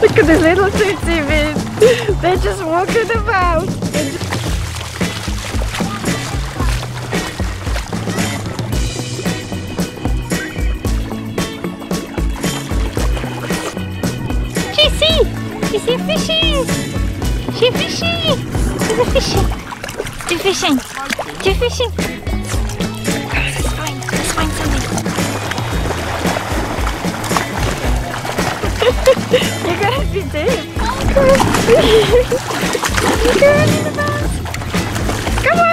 Look at the little tootsie bit. They're just walking about. Jessie! You see fishies! She fishing! There's a fishy! Do fishing! Do fishing! Let's find something! You're gonna be dead. You're going in the boat. Come on!